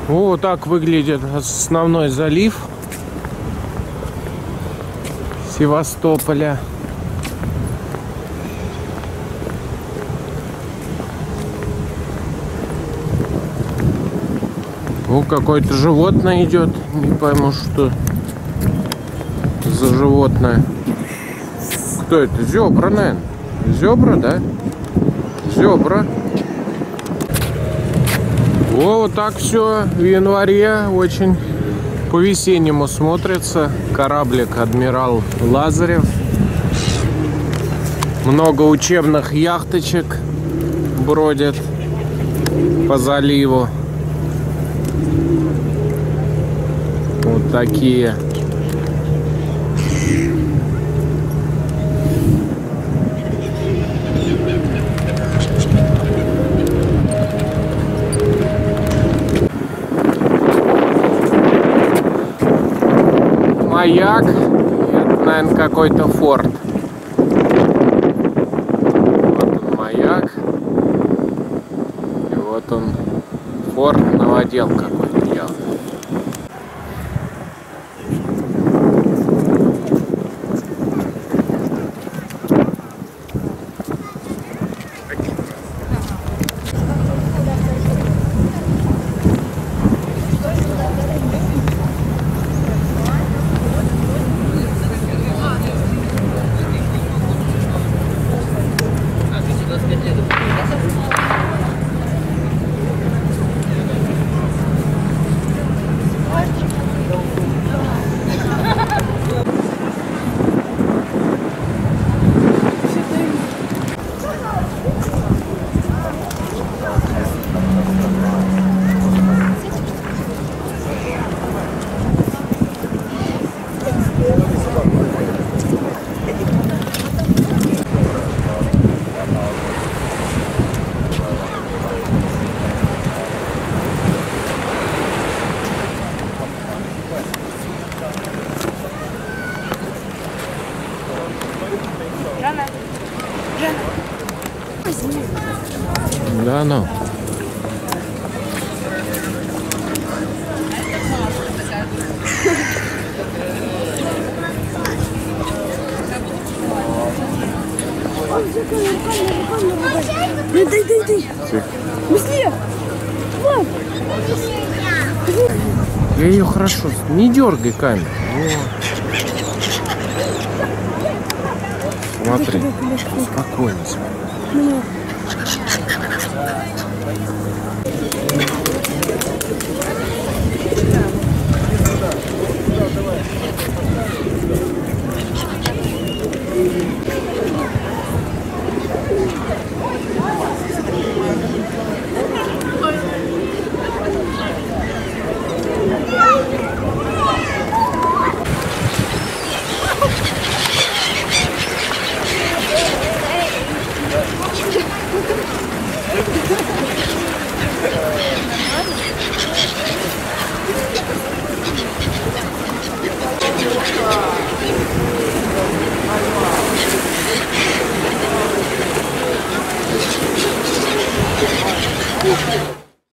Вот так выглядит основной залив Севастополя. О, какое-то животное идет. Не пойму, что за животное. Кто это? Зебра, наверное. Зебра, да? Зебра. О, вот так все в январе очень по-весеннему смотрится. Кораблик «Адмирал Лазарев». Много учебных яхточек бродят по заливу. Вот такие. Маяк. Это, наверное, какой-то форт. Вот он, маяк. И вот он, форт, новодел какой-то явно. Да, ну. Дай. Быстрее. Вот. Я ее хорошо. Не дергай камеру. Смотри. Спокойно.